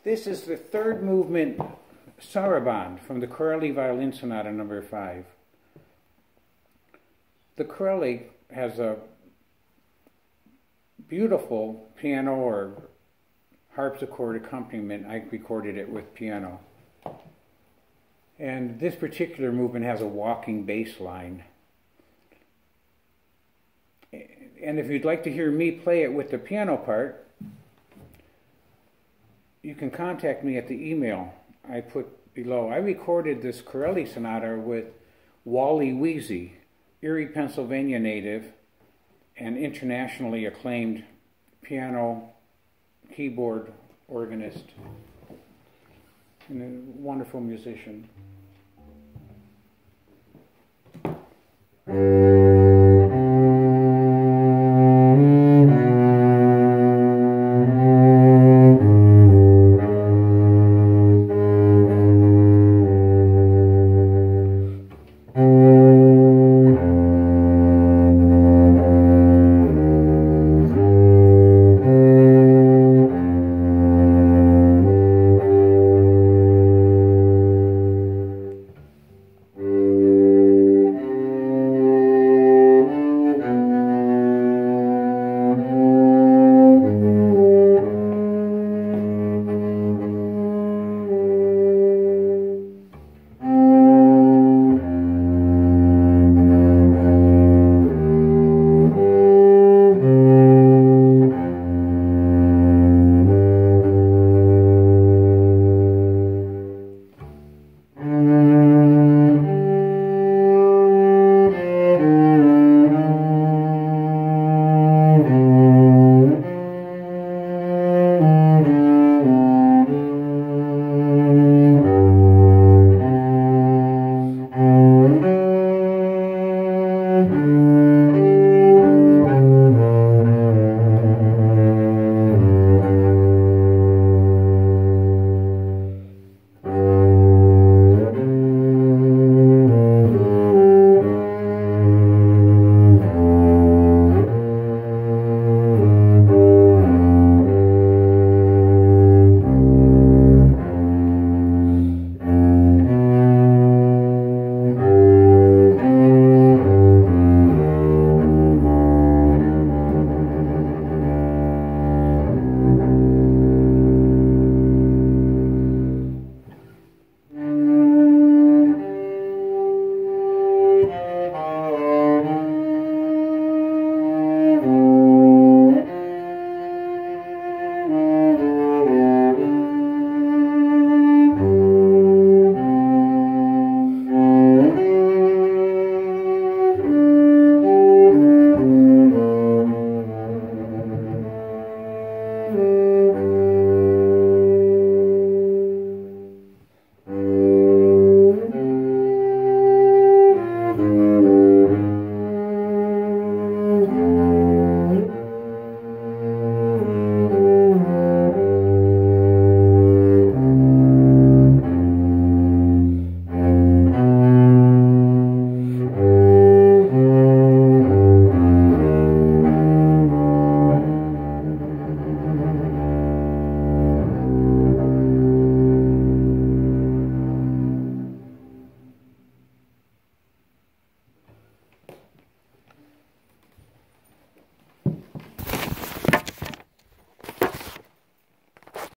This is the third movement, Sarabande, from the Correlli Violin Sonata number 5. The Correlli has a beautiful piano or harpsichord accompaniment. I recorded it with piano. And this particular movement has a walking bass line. And if you'd like to hear me play it with the piano part, you can contact me at the email I put below. I recorded this Correlli sonata with Wally Weezy, Erie, Pennsylvania native, and internationally acclaimed piano, keyboard organist, and a wonderful musician.